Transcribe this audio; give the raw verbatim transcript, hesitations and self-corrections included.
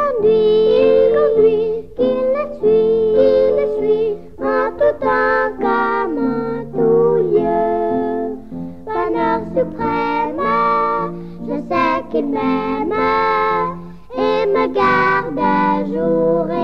conduit, il conduit, qu'il le suit, qu'il le suit, en tout temps comme en tout lieu. Bonheur suprême, je sais qu'il m'aime et me garde jour et